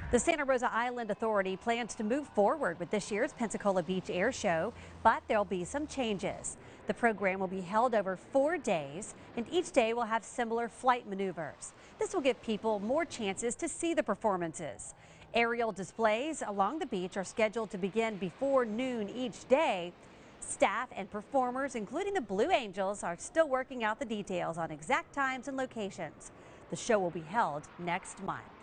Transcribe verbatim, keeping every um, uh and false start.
The Santa Rosa Island Authority plans to move forward with this year's Pensacola Beach Air Show, but there'll be some changes. The program will be held over four days, and each day will have similar flight maneuvers. This will give people more chances to see the performances. Aerial displays along the beach are scheduled to begin before noon each day. Staff and performers, including the Blue Angels, are still working out the details on exact times and locations. The show will be held next month.